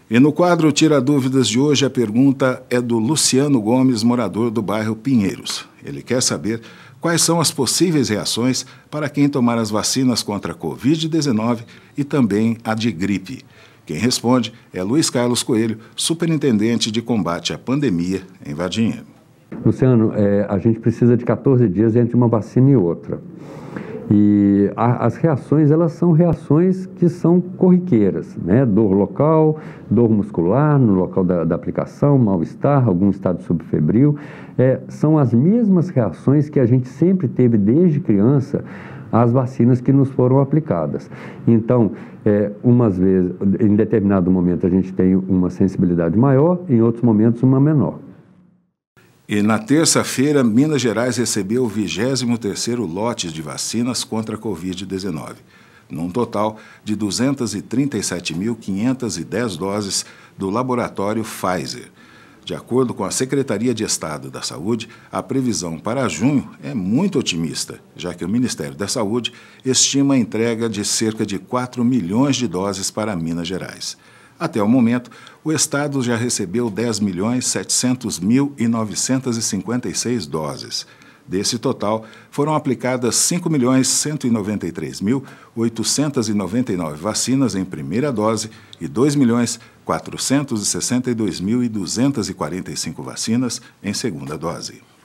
E no quadro Tira Dúvidas de hoje, a pergunta é do Luciano Gomes, morador do bairro Pinheiros. Ele quer saber quais são as possíveis reações para quem tomar as vacinas contra a Covid-19 e também a de gripe. Quem responde é Luiz Carlos Coelho, superintendente de combate à pandemia em Varginha. Luciano, a gente precisa de 14 dias entre uma vacina e outra. E as reações, elas são reações que são corriqueiras, né? Dor local, dor muscular no local da aplicação, mal-estar, algum estado subfebril. São as mesmas reações que a gente sempre teve desde criança às vacinas que nos foram aplicadas. Então, umas vezes, em determinado momento a gente tem uma sensibilidade maior, em outros momentos uma menor. E na terça-feira, Minas Gerais recebeu o 23º lote de vacinas contra a Covid-19, num total de 237.510 doses do laboratório Pfizer. De acordo com a Secretaria de Estado da Saúde, a previsão para junho é muito otimista, já que o Ministério da Saúde estima a entrega de cerca de 4 milhões de doses para Minas Gerais. Até o momento, o Estado já recebeu 10.700.956 doses. Desse total, foram aplicadas 5.193.899 vacinas em primeira dose e 2.462.245 vacinas em segunda dose.